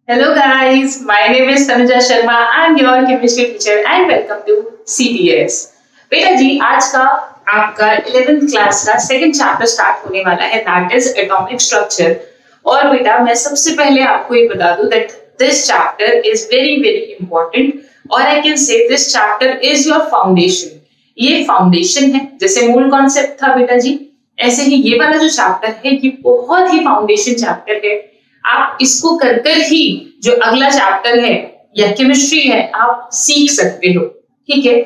Hello guys, my name is Tanuja Sharma. I'm your chemistry teacher and welcome to CTS. बेटा जी आज का आपका 11th class का second chapter start होने वाला है, दैट इज एटॉमिक स्ट्रक्चर। और बेटा मैं सबसे पहले आपको ये बता दूं that this chapter is very very important और I can say this chapter is your foundation. ये फाउंडेशन है, जैसे मूल कॉन्सेप्ट था बेटा जी, ऐसे ही ये वाला जो चैप्टर है ये बहुत ही फाउंडेशन चैप्टर है। आप इसको कर कर ही जो अगला चैप्टर है या केमिस्ट्री है आप सीख सकते हो, ठीक है।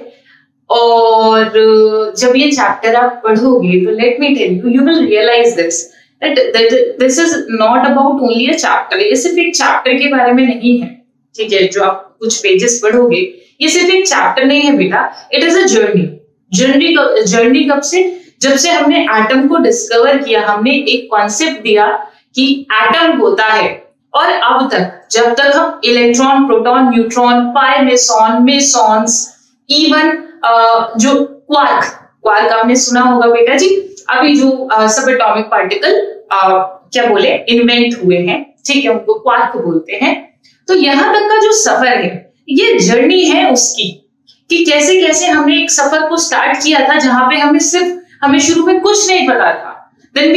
और जब ये चैप्टर आप पढ़ोगे तो let me tell you, you will realize this that this is not about only a chapter. ये सिर्फ एक चैप्टर के बारे में नहीं है, ठीक है। जो आप कुछ पेजेस पढ़ोगे ये सिर्फ एक चैप्टर नहीं है बेटा, it is a journey. Journey कब से? जब से हमने एटम को डिस्कवर किया, हमने एक कॉन्सेप्ट दिया कि एटम होता है, और अब तक जब तक हम electron, proton, neutron, pi meson, mesons, even जो क्वार्क आपने सुना होगा बेटा जी, अभी जो सब एटॉमिक पार्टिकल क्या बोले इन्वेंट हुए हैं, ठीक है, उनको क्वार्क बोलते हैं। तो यहां तक का जो सफर है ये जर्नी है उसकी, कि कैसे कैसे हमने एक सफर को स्टार्ट किया था जहां पे हमें शुरू में कुछ नहीं पता था। Then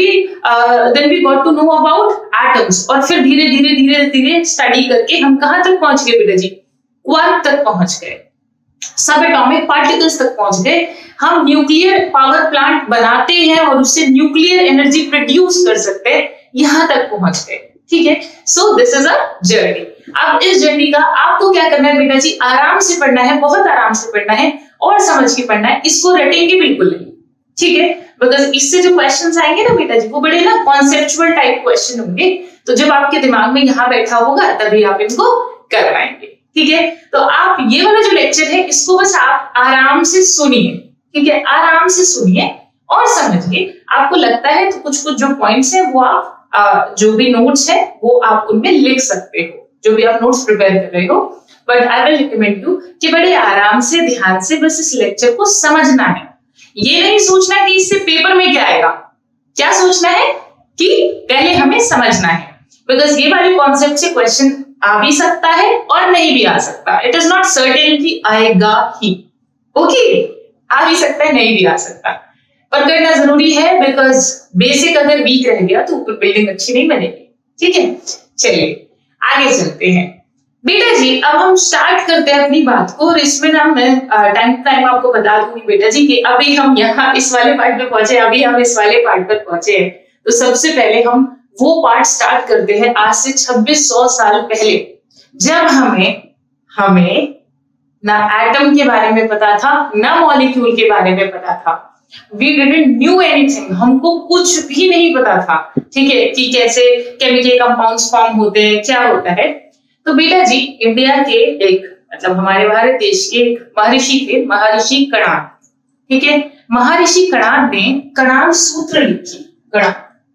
we got to know about atoms, और फिर धीरे धीरे स्टडी करके हम कहां तक पहुंच गए बेटा जी? क्वार्क तक पहुंच गए, सब एटॉमिक पार्टिकल्स तक पहुंच गए। हम न्यूक्लियर पावर प्लांट बनाते हैं और उससे न्यूक्लियर एनर्जी प्रोड्यूस कर सकते हैं, यहां तक पहुंच गए, ठीक है। So this is a journey. अब इस जर्नी का आपको क्या करना है बेटा जी? आराम से पढ़ना है, बहुत आराम से पढ़ना है और समझ के पढ़ना है। इसको रटेंगे बिल्कुल नहीं, ठीक है, बिकॉज इससे जो क्वेश्चंस आएंगे ना बेटा जी वो बड़े ना कॉन्सेप्चुअल टाइप क्वेश्चन होंगे, तो जब आपके दिमाग में यहाँ बैठा होगा तभी आप इनको कर पाएंगे, ठीक है। तो आप ये वाला जो लेक्चर है इसको बस आप आराम से सुनिए, ठीक है, आराम से सुनिए और समझिए। आपको लगता है तो कुछ कुछ जो पॉइंट्स है वो आप जो भी नोट्स है वो आप उनमें लिख सकते हो, जो भी आप नोट्स प्रिपेयर कर रहे हो, but I will recommend you कि बड़े आराम से ध्यान से बस इस लेक्चर को समझना है। ये नहीं सोचना कि इससे पेपर में क्या आएगा, क्या सोचना है कि पहले हमें समझना है, बिकॉज ये वाले कॉन्सेप्ट से क्वेश्चन आ भी सकता है और नहीं भी आ सकता। इट इज नॉट सर्टेन कि आएगा ही, ओके, आ भी सकता है नहीं भी आ सकता, पर करना जरूरी है, बिकॉज बेसिक अगर वीक रह गया तो ऊपर बिल्डिंग अच्छी नहीं बनेगी, ठीक है। चलिए आगे चलते हैं बेटा जी। अब हम स्टार्ट करते हैं अपनी बात को, और इसमें ना मैं टाइम टू टाइम आपको बता दूंगी बेटा जी कि अभी हम यहाँ इस वाले पार्ट पे पहुंचे, अभी हम इस वाले पार्ट पर पहुंचे हैं। तो सबसे पहले हम वो पार्ट स्टार्ट करते हैं आज से 2600 साल पहले, जब हमें ना एटम के बारे में पता था ना मॉलिक्यूल के बारे में पता था। वी डिडंट न्यू एनीथिंग, हमको कुछ भी नहीं पता था, ठीक है, कि कैसे केमिकल कंपाउंड्स फॉर्म होते हैं, क्या होता है। तो बेटा जी इंडिया के एक मतलब हमारे भारत देश के एक महर्षि थे, महर्षि कणाद, ठीक है। महर्षि कणाद ने कणाद सूत्र लिखी, कणाद,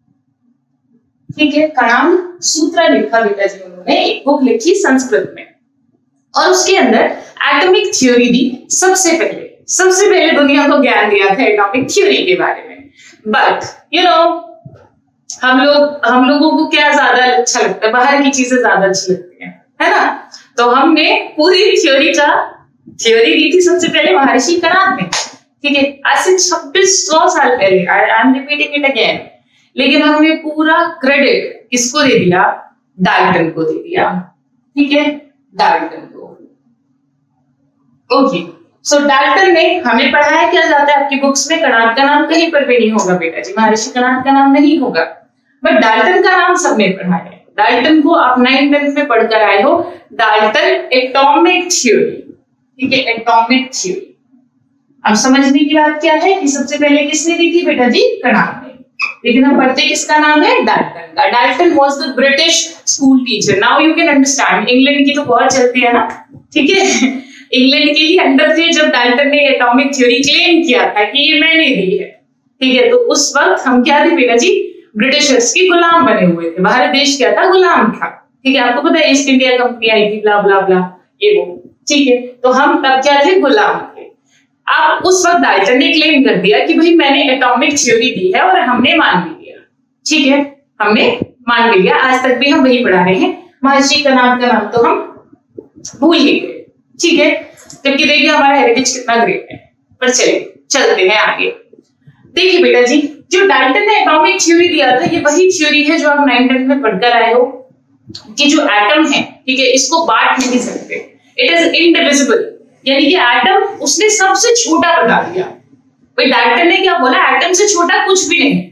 ठीक है, कणाद सूत्र लिखा बेटा जी, उन्होंने एक बुक लिखी संस्कृत में, और उसके अंदर एटॉमिक थ्योरी दी। सबसे पहले दुनिया को ज्ञान दिया था एटॉमिक थ्योरी के बारे में। बट यू नो हम लोगों को क्या ज्यादा अच्छा लगता है, बाहर की चीजें ज्यादा अच्छी लगती हैं, है ना। तो हमने पूरी थ्योरी दी थी सबसे पहले महर्षि कणाद ने, ठीक है, आज से 2600 साल पहले। I am repeating it again. लेकिन हमने पूरा क्रेडिट किसको दे दिया? डाल्टन को दे दिया, ठीक है, डाल्टन को। ओके, सो डाल्टन ने हमें पढ़ाया, क्या जाता है आपकी बुक्स में, कणाद का नाम कहीं पर भी नहीं होगा बेटा जी, महर्षि कणाद का नाम नहीं होगा, बट डाल्टन का नाम सबने पढ़ा है। डाल्टन को आप 9th-10th में पढ़कर आए हो। डाल्टन एटॉमिक थ्योरी, ठीक है, एटॉमिक थ्योरी। अब समझने की बात क्या है कि सबसे पहले किसने दी थी बेटा जी? कणाद ने। लेकिन हम पढ़ते किसका नाम है? डाल्टन का। Dalton was the British school teacher. Now you can understand, England की तो बहुत चलती है ना, ठीक है, इंग्लैंड के ही अंडर थे जब डाल्टन ने एटॉमिक थ्योरी क्लेम किया था कि ये मैंने दी है, ठीक है। तो उस वक्त हम क्या थे बेटा जी? ब्रिटिशर्स के गुलाम बने हुए थे। भारत देश क्या था? गुलाम था, ठीक है। आपको पता है ईस्ट इंडिया कंपनी आई थी, ब्ला ब्ला ब्ला, ये वो, ठीक है। तो हम तब क्या थे? गुलाम थे। अब उस वक्त डाल्टन ने क्लेम कर दिया कि भाई मैंने एटॉमिक थ्योरी दी है, और हमने मान भी लिया, ठीक है, हमने मान भी लिया। आज तक भी हम वही पढ़ा रहे हैं। महर्षि कणाद का नाम तो हम भूल ही गए, ठीक है, जबकि देखिए हमारा हेरिटेज कितना ग्रेट है। पर चलिए चलते हैं आगे। देखिए बेटा जी, जो डाल्टन ने एटॉमिक थ्योरी दिया था, ये वही थ्योरी है जो आप 9th में पढ़कर आए हो कि जो एटम है, ठीक है, इसको बांट नहीं सकते, इट इज इनडिविजिबल, यानी कि एटम उसने सबसे छोटा बता दिया। भाई डाल्टन ने क्या बोला, एटम से छोटा कुछ भी नहीं,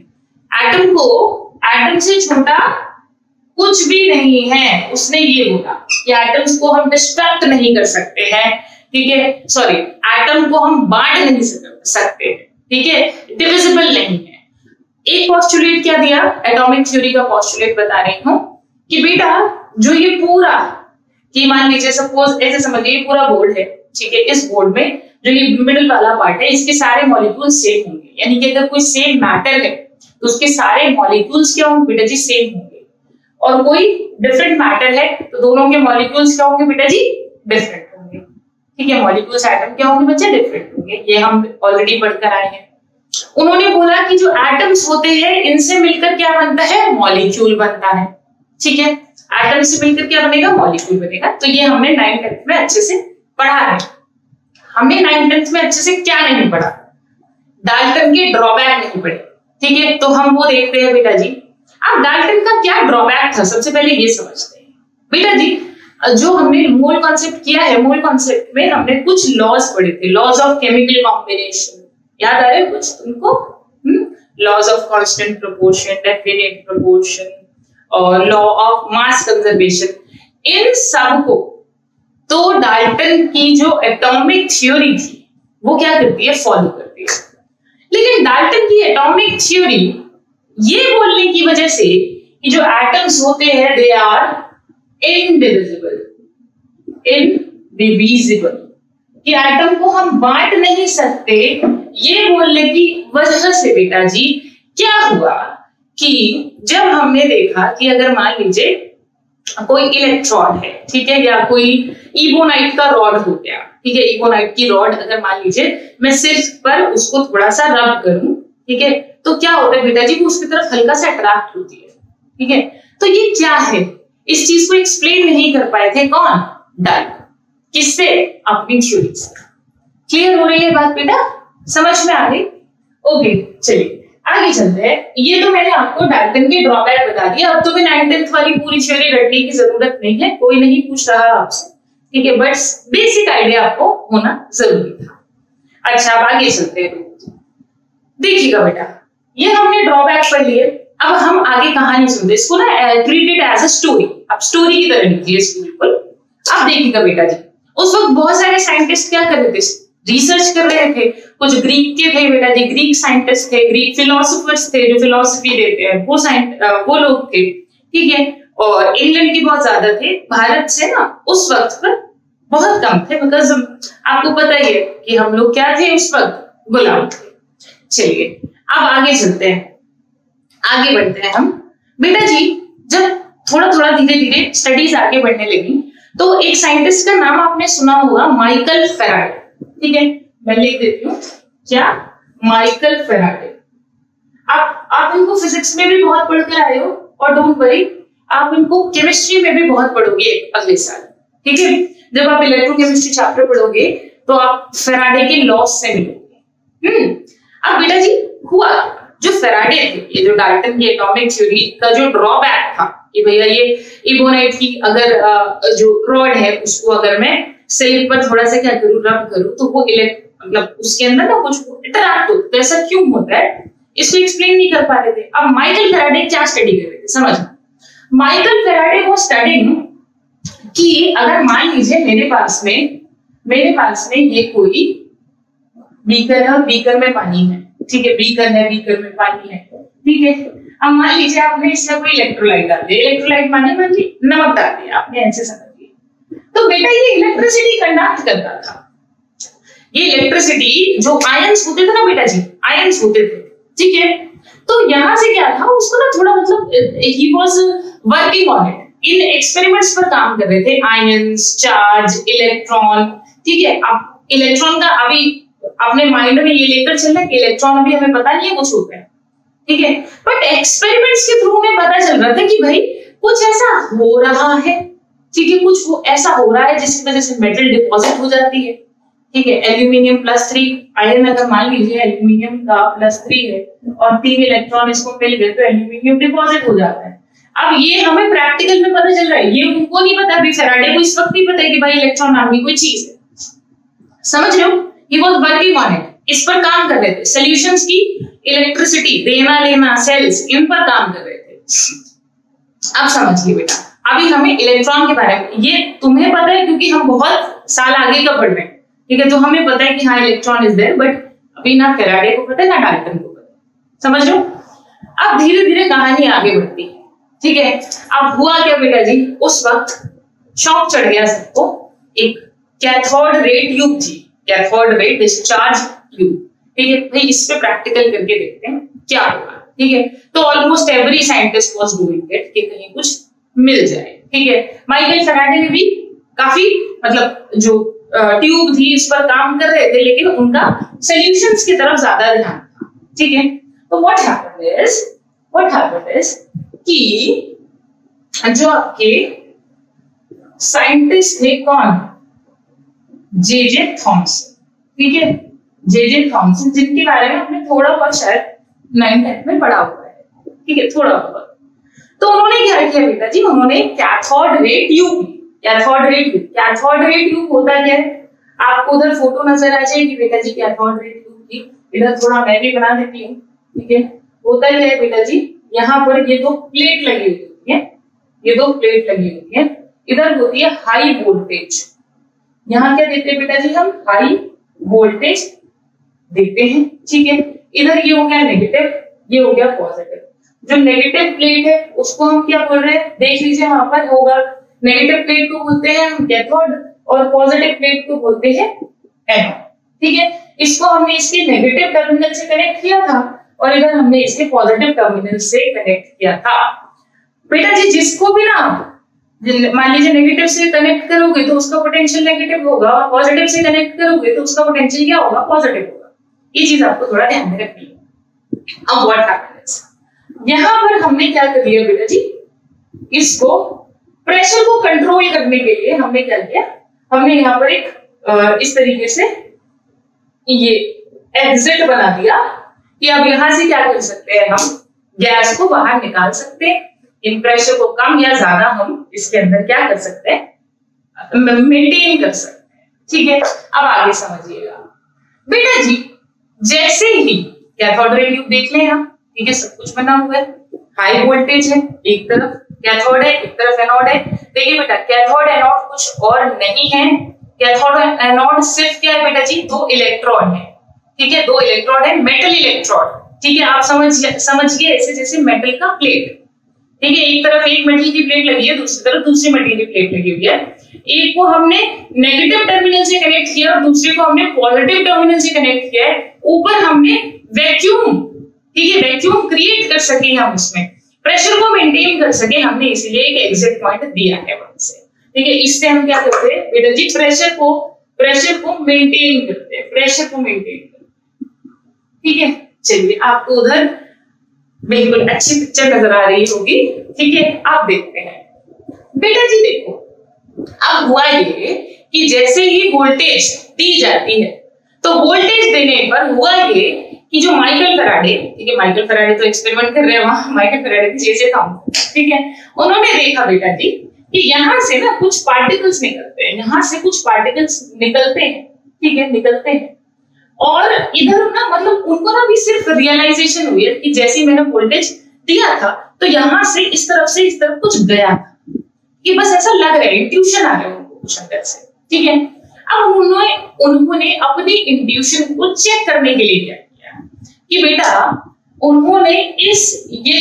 एटम से छोटा कुछ भी नहीं है, उसने ये बोला कि एटम्स को हम डिस्ट्रक्ट नहीं कर सकते हैं, ठीक है, सॉरी एटम को हम बांट नहीं सकते, ठीक है, डिविजिबल नहीं है। एक पोस्टुलेट क्या दिया, एटॉमिक थ्योरी का पोस्टुलेट बता रही हूं कि बेटा जो ये पूरा, कि मान लीजिए सपोज ऐसे समझिए पूरा बोर्ड है, ठीक है, इस बोर्ड में जो ये मिडिल वाला पार्ट है, इसके सारे मॉलिक्यूल सेम होंगे, यानी कि अगर कोई सेम मैटर है तो उसके सारे मॉलिक्यूल्स क्या होंगे बेटा जी, सेम होंगे, और कोई डिफरेंट मैटर है तो दोनों के मॉलिक्यूल्स क्या होंगे बेटा जी, डिफरेंट होंगे, ठीक है, मॉलिक्यूल्स एटम क्या होंगे बच्चे, डिफरेंट होंगे, ये हम ऑलरेडी पढ़कर आए हैं। उन्होंने बोला कि जो एटम्स होते हैं इनसे मिलकर क्या बनता है, मॉलिक्यूल बनता है, ठीक है, एटम से मिलकर क्या बनेगा, मॉलिक्यूल बनेगा। तो ये हमने 9th में अच्छे से पढ़ा है। हमने 9th में अच्छे से क्या नहीं पढ़ा, डाल्टन के ड्रॉबैक नहीं पढ़े, ठीक है, तो हम वो देखते हैं बेटा जी। अब डाल्टन का क्या ड्रॉबैक था, सबसे पहले ये समझते हैं बेटा जी। जो हमने मोल कॉन्सेप्ट किया है, मोल कॉन्सेप्ट में हमने कुछ लॉज पढ़े थे, लॉज ऑफ केमिकल कॉम्बिनेशन, याद आ रहे कुछ तुमको, laws of constant proportion, definite proportion और लॉ ऑफ मास कंजर्वेशन, इन सबको तो डाल्टन की जो एटॉमिक थ्योरी थी वो क्या करती है, फॉलो करती है। लेकिन डाल्टन की एटॉमिक थ्योरी ये बोलने की वजह से कि जो एटम्स होते हैं दे आर इनडिविजिबल, कि एटम को हम बांट नहीं सकते, ये बोलने की वजह से बेटा जी क्या हुआ कि जब हमने देखा कि अगर मान लीजिए कोई इलेक्ट्रॉन है, ठीक है, या कोई इबोनाइट का रॉड हो गया, ठीक है, इबोनाइट की रॉड अगर मान लीजिए मैं सिर्फ पर उसको थोड़ा सा रब करूं, ठीक है, तो क्या होता है बेटा जी, वो उसकी तरफ हल्का सा अट्रैक्ट होती है, ठीक है। तो ये क्या है, इस चीज को एक्सप्लेन नहीं कर पाए थे कौन, डाल्टन, किससे, अपनी थ्योरी से। क्लियर हो रही है बात बेटा, समझ में आ गई? ओके चलिए आगे चलते हैं। ये तो मैंने आपको डाल्टन के ड्रॉबैक बता दिया, अब तो भी 9th वाली पूरी थ्योरी रटने की जरूरत नहीं है, कोई नहीं पूछ रहा आपसे, ठीक है, बट बेसिक आइडिया आपको होना जरूरी था। अच्छा अब आगे चलते हैं, देखिएगा बेटा, ये हमने ड्रॉबैक पढ़ लिए, अब हम आगे कहानी सुनते, इसको ना ट्रीटेड एज अ स्टोरी, अब स्टोरी की तरह लीजिए इसको बिल्कुल। अब देखिएगा बेटा जी, उस वक्त बहुत सारे साइंटिस्ट क्या कर रहे थे, रिसर्च कर रहे थे, कुछ ग्रीक के थे बेटा जी, ग्रीक साइंटिस्ट थे, ग्रीक फिलोसोफर्स थे जो फिलोसफी देते हैं, वो लोग थे, ठीक है, और इंग्लैंड के बहुत ज्यादा थे, भारत से ना उस वक्त पर बहुत कम थे, बिकॉज आपको पता ही है कि हम लोग क्या थे उस वक्त, गुलाम थे। चलिए अब आगे चलते हैं, आगे बढ़ते हैं हम बेटा जी। जब थोड़ा थोड़ा धीरे धीरे स्टडीज आगे बढ़ने लगी तो एक साइंटिस्ट का नाम आपने सुना होगा, माइकल फेराडे, ठीक है, मैं लिख देती हूँ, क्या, माइकल फेराडे। आप इनको फिजिक्स में भी बहुत पढ़कर आए हो, और डोंट वरी आप इनको केमिस्ट्री में भी बहुत पढ़ोगे अगले साल, ठीक है, जब आप इलेक्ट्रोकेमिस्ट्री चैप्टर पढ़ोगे तो आप फेराडे के लॉज से मिलोगे। अब बेटा जी हुआ, जो फेराडे थे, ये जो डाल्टन की एटॉमिक थ्योरी का जो ड्रॉबैक था कि भैया ये इबोनाइट की अगर जो रॉड है उसको अगर मैं सिल्क पर थोड़ा सा क्या करूं, रब करूं, तो वो मतलब उसके अंदर ना कुछ इंटरैक्ट हो, तो ऐसा क्यों होता है, इसको एक्सप्लेन नहीं कर पा रहे थे। अब माइकल फेराडे क्या स्टडी कर रहे थे, समझना, माइकल फेराडे वो स्टडिंग कि अगर मान लीजिए मेरे पास में ये कोई बीकर है और बीकर में पानी है, ठीक है, बीकर में पानी है, ठीक है, अब मान लीजिए आपने इसमें कोई इलेक्ट्रोलाइट डाल दिया, इलेक्ट्रोलाइट माने मान ली नमक डाल दिया आपने, ऐसे समझ लिया, तो बेटा ये इलेक्ट्रिसिटी कंडक्ट करता था। ये इलेक्ट्रिसिटी जो आयंस होते थे ना बेटा जी, आयंस होते थे, ठीक है, तो यहां से क्या था उसको ना थोड़ा मतलब he was working on it, इन एक्सपेरिमेंट्स पर काम कर रहे थे, आयंस, चार्ज, इलेक्ट्रॉन, ठीक है। अब इलेक्ट्रॉन का अभी अपने माइंड में ये लेकर चल रहा है कि इलेक्ट्रॉन अभी हमें पता नहीं है कुछ होता है, ठीक है, बट एक्सपेरिमेंट्स के थ्रू में पता चल रहा था कि भाई कुछ ऐसा हो रहा है, ठीक है, कुछ वो ऐसा हो रहा है जिसकी वजह से मेटल डिपॉजिट हो जाती है, ठीक है। एल्यूमिनियम +3 आयन, अगर मान लीजिए एल्यूमिनियम का +3 है और 3 इलेक्ट्रॉन इसको मिल गए तो एल्यूमिनियम डिपॉजिट हो जाता है। अब ये हमें प्रैक्टिकल में पता चल रहा है, ये उनको नहीं पता, अभी फैराडे को इस वक्त नहीं पता है कि भाई इलेक्ट्रॉन नाम की कोई चीज है। समझ रहे हो? He was working on it, इस पर काम कर रहे थे, सॉल्यूशंस की इलेक्ट्रिसिटी देना लेना, सेल्स, इन पर काम कर रहे थे। अब समझिए बेटा, अभी हमें इलेक्ट्रॉन के बारे में, ये तुम्हें पता है क्योंकि हम बहुत साल आगे का पढ़ रहे हैं, ठीक है, तो हमें पता है कि हाँ इलेक्ट्रॉन इज देयर, बट अभी ना फैराडे को पता है ना डाल्टन को पता है। समझ लो? अब धीरे धीरे कहानी आगे बढ़ती है, ठीक है। अब हुआ क्या बेटा जी, उस वक्त शॉक चढ़ गया सबको, एक कैथोड रे ट्यूब थी, कैथोड रे डिस्चार्ज ट्यूब, ठीक है भाई, इस पे प्रैक्टिकल करके देखते हैं क्या होगा, ठीक है। तो almost every scientist was doing it कि कहीं कुछ मिल जाए, ठीक है। माइकल फैराडे ने भी काफी मतलब जो ट्यूब थी इस पर काम कर रहे थे, लेकिन उनका सॉल्यूशंस की तरफ ज्यादा ध्यान था, ठीक है। तो व्हाट हैपेंड इज कि जो आपके साइंटिस्ट थे कौन, जे थॉमसन, ठीक है, जे थॉमसन, जिनके बारे में हमने थोड़ा बहुत शायद 9th में पढ़ा हुआ है, ठीक है, थोड़ा बहुत। तो उन्होंने क्या किया बेटा जी, उन्होंने cathode ray tube, cathode ray tube होता क्या है, आपको उधर फोटो नजर आ जाएगी बेटा जी कैथोड रे ट्यूब की, इधर थोड़ा मैं भी बना देती हूँ, ठीक है। होता क्या है बेटा जी, यहाँ पर ये 2 प्लेट लगी हुई होती है, ये 2 प्लेट लगी हुई है, इधर होती है हाई वोल्टेज, यहाँ क्या देते हैं बेटा जी, हम हाई वोल्टेज देते हैं, ठीक है। इधर ये हो गया नेगेटिव, ये हो गया पॉजिटिव। जो नेगेटिव प्लेट है उसको हम क्या बोल रहे हैं, देख लीजिए वहां पर होगा, नेगेटिव प्लेट को बोलते हैं हम कैथोड और पॉजिटिव प्लेट को बोलते हैं एनोड, ठीक है। इसको हमने इसके नेगेटिव टर्मिनल से कनेक्ट किया था और इधर हमने इसके पॉजिटिव टर्मिनल से कनेक्ट किया था। बेटा जी जिसको भी ना मान लीजिए नेगेटिव से कनेक्ट करोगे तो उसका पोटेंशियल नेगेटिव होगा और पॉजिटिव से कनेक्ट करोगे तो उसका पोटेंशियल क्या होगा, पॉजिटिव होगा। ये चीज आपको थोड़ा ध्यान में रखनी है। अब व्हाट हैपेंस, यहां पर हमने क्या कर लिया बेटा जी, इसको प्रेशर को कंट्रोल करने के लिए हमने क्या किया, हमने यहाँ पर एक इस तरीके से ये एग्जिट बना दिया कि अब यहां से क्या कर सकते हैं, हम गैस को बाहर निकाल सकते हैं, इन प्रेशर को कम या ज्यादा हम इसके अंदर क्या कर सकते हैं, मेंटेन कर सकते हैं, ठीक है। अब आगे समझिएगा बेटा जी, जैसे ही कैथोड रे ट्यूब देख लें हम, ठीक है, सब कुछ बना हुआ है, हाई वोल्टेज है, एक तरफ कैथोड है एक तरफ एनोड है। देखिए बेटा कैथोड एनोड कुछ और नहीं है, कैथोड एनोड सिर्फ क्या है बेटा जी, 2 इलेक्ट्रॉन है, ठीक है, 2 इलेक्ट्रॉन है, मेटल इलेक्ट्रॉन, ठीक है। आप समझिए ऐसे जैसे मेटल का प्लेट, ठीक है, एक तरफ एक मेटल की प्लेट लगी है, दूसरी तरफ दूसरी मेटल की प्लेट लगी हुई है, एक को हमने नेगेटिव टर्मिनल से कनेक्ट किया और दूसरे को हमने पॉजिटिव टर्मिनल से कनेक्ट किया है, ऊपर हमने वैक्यूम, ठीक है, वैक्यूम क्रिएट कर सके, हम उसमें प्रेशर को मेंटेन कर सके, हमने इसलिए एक एग्जिट पॉइंट दिया है वहां से, ठीक है। इससे हम क्या करते हैं बेटा जी, प्रेशर को मेंटेन करते हैं, प्रेशर को मेंटेन करते हैं, ठीक है। चलिए आपको उधर बिल्कुल अच्छी पिक्चर नजर आ रही होगी, ठीक है। आप देखते हैं बेटा जी, देखो अब हुआ ये कि जैसे ही वोल्टेज दी जाती है तो वोल्टेज देने पर हुआ ये कि जो माइकल फैराडे, ठीक है, माइकल फैराडे तो एक्सपेरिमेंट कर रहे हैं वहां, माइकल फैराडे जे थॉमसन, ठीक है, उन्होंने देखा बेटा जी कि यहाँ से ना कुछ पार्टिकल्स निकलते हैं, यहाँ से कुछ पार्टिकल्स निकलते हैं, ठीक है, निकलते हैं, और इधर ना मतलब उनको ना भी सिर्फ रियलाइजेशन हुई है कि जैसे मैंने वोल्टेज दिया था तो यहाँ से इस तरफ कुछ गया था, कि बस ऐसा लग रहा है, इंट्यूशन आ रहा है उनको कुछ अंदर से, ठीक है। अब उन्होंने अपनी इंट्यूशन को चेक करने के लिए क्या किया कि बेटा उन्होंने ये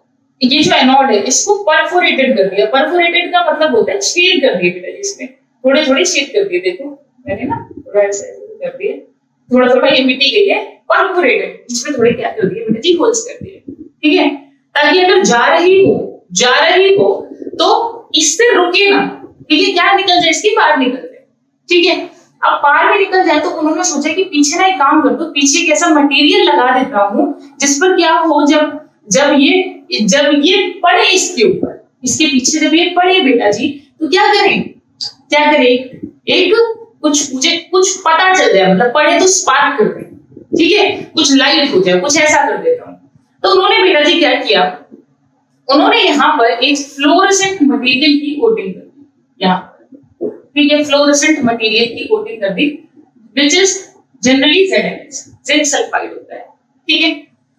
जो एनोड है इसको परफोरेटेड कर दिया। परफोरेटेड का मतलब होता है छेद कर दिए बेटा, इसमें थोड़े थोड़े छेद कर दिए, देखो मैंने ना थोड़ा ऐसा कर दिया, थोड़ा ये मिट्टी गई है, परफोरेटेड, इसमें थोड़े क्या कर दिए बेटा जी, होल्स कर दिए, ठीक है, ताकि अगर जा रही हो तो इससे रुके ना, ठीक है, क्या निकल जाए इसकी, बाहर निकल जाए, ठीक है। अब बाहर में निकल जाए तो उन्होंने सोचा कि पीछे ना एक काम कर दो, पीछे एक ऐसा मटेरियल लगा देता हूं जिस पर क्या हो, जब ये पड़े इसके ऊपर, इसके पीछे जब ये पड़े बेटा जी तो क्या करें, एक कुछ मुझे कुछ पता चल जाए, मतलब पड़े तो स्पार्क कर दे, ठीक है, कुछ लाइट हो जाए, कुछ ऐसा कर देता हूं। तो उन्होंने बेटा जी क्या किया, उन्होंने यहाँ पर एक फ्लोरोसेंट मटेरियल की कोटिंग कर दी, यहाँ पर, ठीक है, फ्लोरोसेंट मटेरियल की कोटिंग कर दी, which is generally ZnS, zinc sulphide होता है, ठीक है।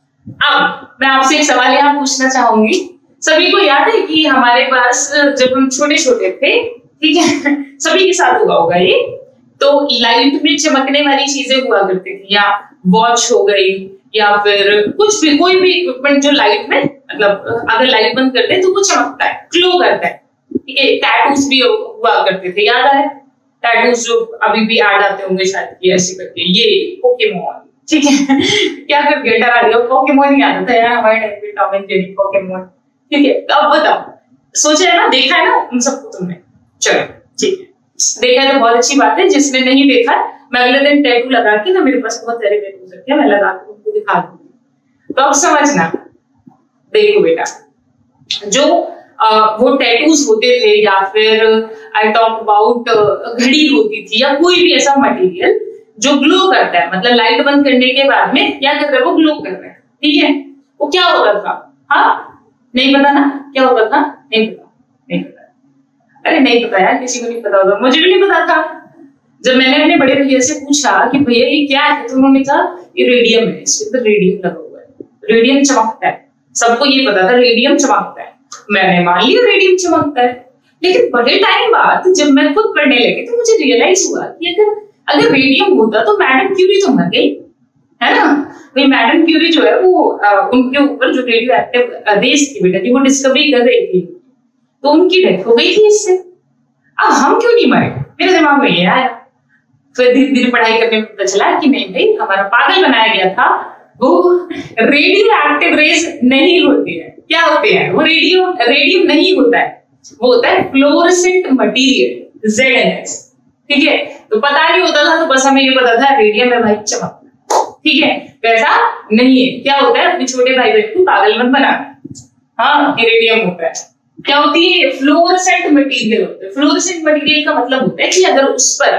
अब मैं आपसे एक सवाल यहाँ पूछना चाहूंगी, सभी को याद है कि हमारे पास जब हम छोटे छोटे थे, ठीक है, सभी के साथ हुआ होगा ये, तो लाइट में चमकने वाली चीजें हुआ करती थी, या वॉच हो गई, या फिर कुछ भी, कोई भी इक्विपमेंट जो लाइट में, मतलब अगर लाइट बंद कर दे तो वो चमकता है, ग्लो करता है, ठीक है। टैटूज भी हुआ करते थे, याद है टैटूज जो अभी भी ऐड आते होंगे शायद, ये ऐसे करके, ये पोकेमोन, ठीक है, क्या कर गया, डरा दिया, पोकेमोन ही आता था यार हमारे टाइम पे, टॉम एंड जेरी, पोकेमोन, ठीक है। अब बताओ, सोचा है ना, देखा है ना उन सबको तुमने, चलो ठीक है, देखा है तो बहुत अच्छी बात है, जिसने नहीं देखा मैं अगले दिन टैटू लगा के ना, मेरे पास बहुत सारे टैटूज रखे हैं, मैं लगा के उनको दिखा दूंगी, तो अब समझना। देखो बेटा, जो वो टैटूज होते थे, या फिर आई टॉक अबाउट घड़ी होती थी, या कोई भी ऐसा मटेरियल जो ग्लो करता है, मतलब लाइट बंद करने के बाद में क्या कर रहा है, वो ग्लो कर रहा है, ठीक है। वो क्या होता था, हाँ नहीं पता ना, क्या होता था, नहीं पता, अरे नहीं पता यार, किसी को नहीं पता होगा, मुझे भी नहीं पता था। जब मैंने अपने बड़े भैया से पूछा कि भैया ये क्या है, तो उन्होंने कहा ये रेडियम है, इसके ऊपर रेडियम लगा हुआ है, रेडियम चमकता है, सबको ये पता था रेडियम चमकता है, मैंने मान लिया रेडियम चमकता है। लेकिन बड़े टाइम बाद जब मैं खुद पढ़ने लगी तो मुझे रियलाइज हुआ कि अगर रेडियम होता तो मैडम क्यूरी तो मर गई, है ना। भाई मैडम क्यूरी जो है वो उनके ऊपर जो रेडियो एक्टिव रेस थी बेटा जी, वो डिस्कवरी कर रही थी, तो उनकी डेथ हो गई थी इससे। अब हम क्यों नहीं मरे, मेरे दिमाग में ये आया। फिर धीरे धीरे पढ़ाई करने में पता चला कि नहीं भाई, हमारा पागल बनाया गया था, वो रेडियो एक्टिव रेस नहीं होती है, क्या होते हैं वो, रेडियम नहीं होता है, वो होता है फ्लोरोसेंट मटेरियल ZnS, ठीक है। तो पता नहीं होता था, तो बस हमें ये पता था रेडियम है भाई, चमकता, ठीक है। वैसा नहीं है, क्या होता है, अपने छोटे भाई बहन को पागल मत बना, हाँ ये रेडियम होता है। क्या होती है, फ्लोरोसेंट मटेरियल होता है। फ्लोरोसेंट मटेरियल का मतलब होता है कि अगर उस पर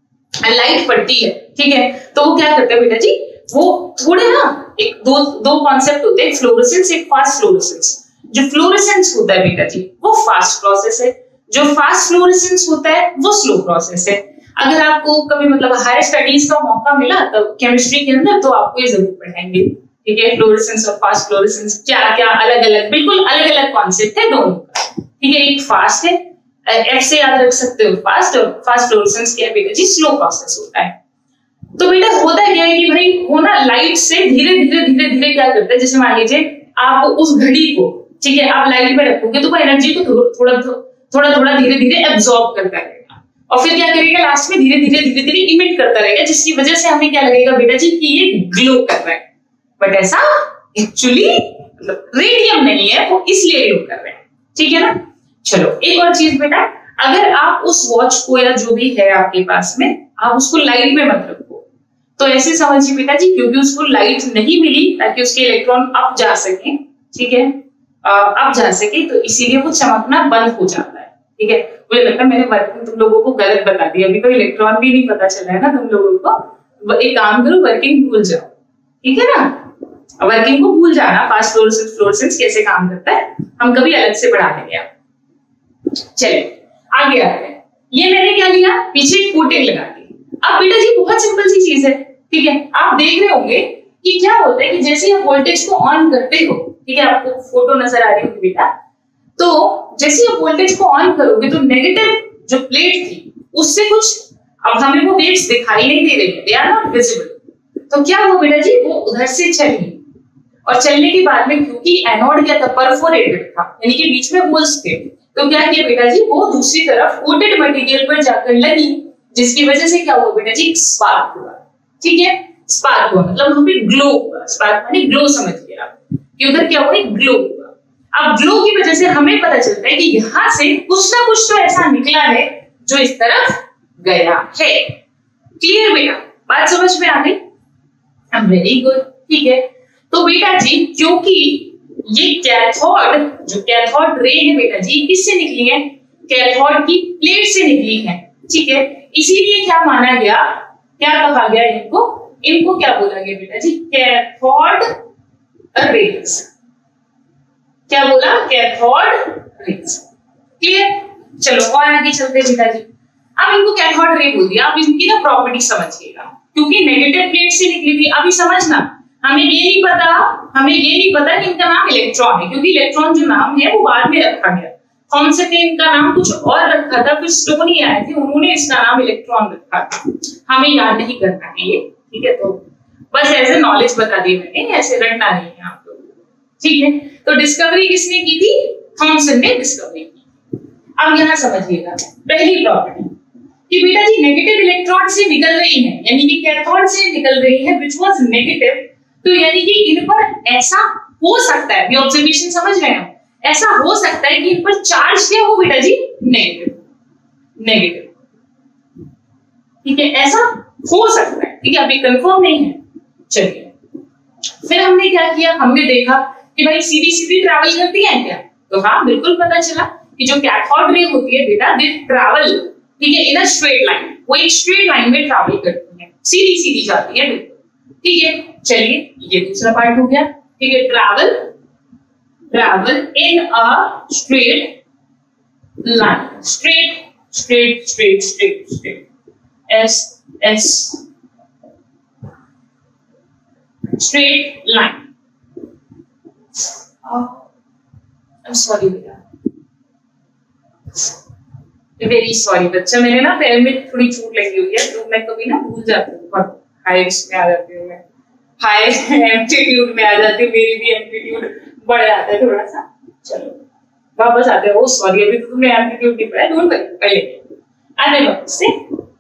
लाइट पड़ती है, ठीक है, तो वो क्या करता है बेटा जी, वो थोड़े ना, एक दो कॉन्सेप्ट होते हैं, फ्लोरोसेंस, एक फास्ट फ्लोरोसेंस। जो फ्लोरोसेंस होता है बेटा जी वो फास्ट प्रोसेस है, जो फास्ट फ्लोरोसेंस होता है वो स्लो प्रोसेस है। अगर आपको कभी मतलब हायर स्टडीज का मौका मिला तो केमिस्ट्री के अंदर, तो आपको ये जरूर पढ़ाएंगे, ठीक है, फ्लोरोसेंस और फास्ट फ्लोरोसेंस क्या क्या अलग अलग, बिल्कुल अलग अलग कॉन्सेप्ट है दोनों का, ठीक है। एक फास्ट है, एफ से याद रख सकते हो फास्ट, और फास्ट फ्लोरोसेंस क्या है बेटा जी, स्लो प्रोसेस होता है। तो बेटा होता क्या है कि भाई वो ना लाइट से धीरे धीरे क्या करता है, जैसे मान लीजिए आप उस घड़ी को, ठीक है, आप लाइट में रखोगे तो वो एनर्जी को थोड़ा धीरे एब्जॉर्ब करता रहेगा, और फिर क्या करेगा, लास्ट में धीरे इमिट करता रहेगा, जिसकी वजह से हमें क्या लगेगा बेटा जी कि ये ग्लो कर रहा है। बट ऐसा एक्चुअली रेडियम नहीं है, वो इसलिए ग्लो कर रहे हैं, ठीक है ना। चलो एक और चीज बेटा, अगर आप उस वॉच को या जो भी है आपके पास में, आप उसको लाइट में मत रखो, तो ऐसे समझिए बेटा जी, क्योंकि उसको लाइट नहीं मिली ताकि उसके इलेक्ट्रॉन अप जा सके, ठीक है, अप जा सके, तो इसीलिए वो चमकना बंद हो जाता है, ठीक है। मुझे लगता है मैंने वर्किंग तुम लोगों को गलत बता दी, अभी तो इलेक्ट्रॉन भी नहीं पता चला है ना तुम लोगों को। एक काम करो, वर्किंग भूल जाओ, ठीक है ना, वर्किंग को भूल जाना, फास्ट फ्लोरोसेंस कैसे काम करता है हम कभी अलग से पढ़ा देंगे आप। चलिए आगे आते हैं। ये मैंने क्या लिया, पीछे कोटिंग लगा दी। अब बेटा जी बहुत सिंपल सी चीज है, ठीक है। आप देख रहे होंगे कि क्या होता है कि जैसे आप वोल्टेज को ऑन करते हो, ठीक है, आपको फोटो नजर आ रही होगी बेटा, तो जैसे आप वोल्टेज को ऑन करोगे तो नेगेटिव जो प्लेट थी उससे कुछ, अब हमें वो वेव्स दिखाई नहीं दे रही है, दे आर नॉट विजिबल। तो क्या हुआ बेटा जी, वो उधर से चली, और चलने के बाद में क्योंकि एनोड क्या था, परफोरेटेड था, यानी कि बीच में होल्स थे, तो क्या किया बेटा जी, वो दूसरी तरफ कोटेड मटेरियल पर जाकर लगी, जिसकी वजह से क्या हुआ बेटा जी, स्पार्क हुआ, ठीक है। स्पार्क हुआ मतलब वहां पे ग्लो हुआ, स्पार्क माने ग्लो, समझ गए आप कि उधर क्या हुआ, ग्लो हुआ। अब ग्लो की वजह से हमें पता चलता है कि यहां से कुछ ना कुछ तो ऐसा निकला है जो इस तरफ गया है। क्लियर बेटा, बात समझ में आ गई, वेरी गुड, ठीक है। तो बेटा जी क्योंकि ये कैथोड, जो कैथोड रे है बेटा जी, किससे निकली है? कैथोड की प्लेट से निकली है, ठीक है। इसीलिए क्या माना गया, क्या कहा गया इनको? इनको क्या बोला गया बेटा जी? Cathode rays. क्या बोला? Cathode rays. क्लियर? चलो और आगे चलते बेटा जी। अब इनको कैथोड रे बोल दिया, अब इनकी ना प्रॉपर्टी समझिएगा, क्योंकि नेगेटिव प्लेट से निकली थी। अभी समझना, हमें ये नहीं पता कि इनका नाम इलेक्ट्रॉन है, क्योंकि इलेक्ट्रॉन जो नाम है वो बाद में रखा गया। कौन से थे? इनका नाम कुछ और रखा था, कुछ लोग नहीं आए थे, उन्होंने इसका नाम इलेक्ट्रॉन रखा था। हमें याद नहीं करना है ये, ठीक है। तो बस ऐसे नॉलेज बता दी मैंने, ऐसे रटना नहीं है आप लोग, ठीक है। तो डिस्कवरी किसने की थी? थॉमसन ने डिस्कवरी की। अब यहां समझिएगा पहली प्रॉपर्टी कि बेटा जी नेगेटिव इलेक्ट्रॉन से निकल रही है, यानी कि कैथोड से निकल रही है व्हिच वाज नेगेटिव, तो यानी कि इन पर ऐसा हो सकता है, ये ऑब्जर्वेशन समझ रहे हैं, ऐसा हो सकता है कि इन पर चार्ज क्या हो बेटा जी? नेगेटिव, ठीक है, ऐसा हो सकता है, ठीक है, अभी कंफर्म नहीं है। चलिए फिर हमने क्या किया, हमने देखा कि भाई सीधी सीधी ट्रैवल करती है क्या? तो हाँ बिल्कुल पता चला कि जो कैथोड रे होती है बेटा, दे ट्रैवल, ठीक है, इन अ स्ट्रेट लाइन, वो एक स्ट्रेट लाइन में ट्रैवल करती है, सीधी सीधी जाती है, ठीक है। चलिए ये दूसरा पार्ट हो गया, ठीक है। Travel in a straight line, straight as straight line. I am sorry बेटा, वेरी सॉरी बच्चा, मेरे ना पैर में थोड़ी चोट लगी हुई है, तो मैं कभी ना भूल जाती हूँ, बहुत हाई में आ जाती हूँ, मैं हाई एम्पलीट्यूड में आ जाती हूँ, मेरी भी एम्पलीट्यूड बढ़ जाता है थोड़ा सा। चलो वापस आते हैं। ओ सॉरी, अभी तो तुमने एम्पलीट्यूड नहीं पढ़ा, डोंट वरी, पहले आते वापस से।